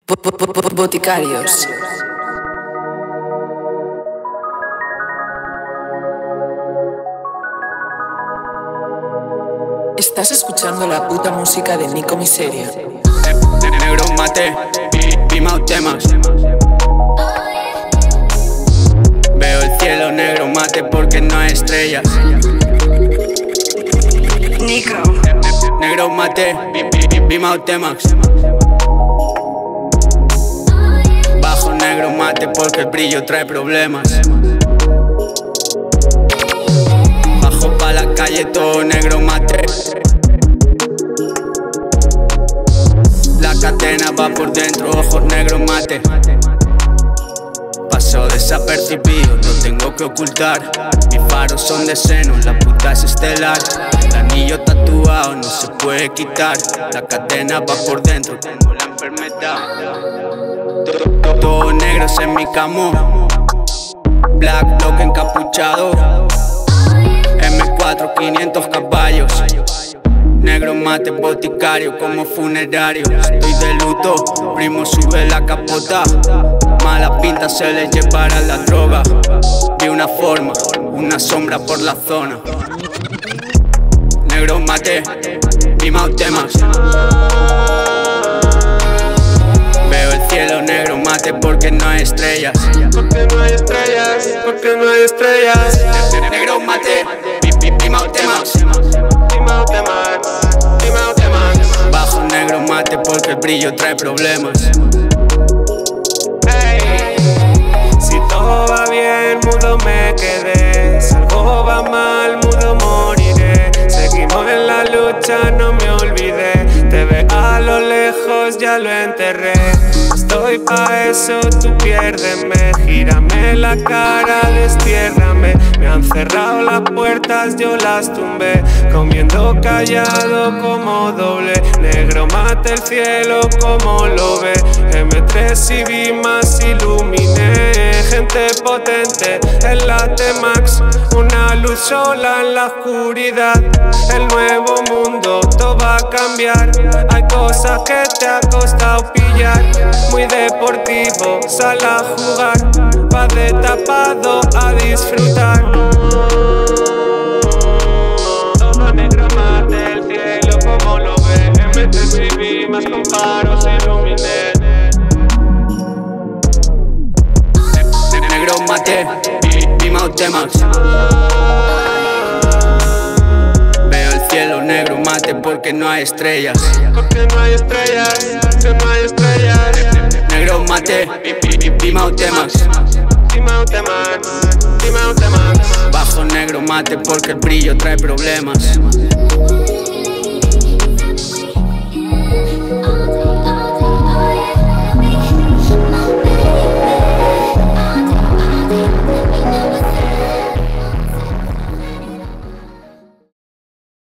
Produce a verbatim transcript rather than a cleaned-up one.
Boticarios. Estás escuchando la puta música de Nico Miseria. Negro mate, pimao temas. Veo el cielo negro mate porque no hay estrellas. Nico. Negro mate, pimao temas. Bajo negro mate porque el brillo trae problemas. Bajo pa' la calle todo negro mate. La cadena va por dentro, ojos negro mate. Paso desapercibido, no tengo que ocultar. Mis faros son de seno, la puta es estelar. El anillo tatuado no se puede quitar. La cadena va por dentro, tengo la enfermedad. Todo, todo negro es en mi camo. Black block encapuchado. eme cuatro, quinientos caballos. Negro mate, boticario como funerario. Estoy de luto, primo sube la capota. Mala pinta se le llevará la droga. Vi una forma, una sombra por la zona. Negro mate, pimao temas. Veo el cielo negro mate porque no hay estrellas. Porque no hay estrellas, porque no hay estrellas. Negro mate, pimao temas. Pimao temas, pimao temas. Bajo negro mate porque el brillo trae problemas. Hey. Si todo va bien, mudo me quedé. Si algo va mal, mudo moriré. Seguimos en la lucha, no me olvidé. Te ve a lo lejos, ya lo enterré. Estoy pa' eso, tú piérdeme. Gírame la cara, despiérrame. Me han cerrado las puertas, yo las tumbé. Comiendo callado como doble. Negro mate el cielo como lo ve. eme tres y vi más iluminé. Gente potente en la T-Max. Una luz sola en la oscuridad. El nuevo mundo, todo va a cambiar. Hay cosas que te ha costado pillar. Muy deportivo, sal a jugar. Va de tapado a disfrutar. Todo negro mate el cielo como lo ve. eme tres y vi más con faros iluminé. Negro mate, pimao temas. Veo el cielo negro mate porque no hay estrellas. Porque no hay estrellas, porque no hay estrellas. Negro mate, pimao temas. Pimao temas, pimao temas. Bajo negro mate porque el brillo trae problemas.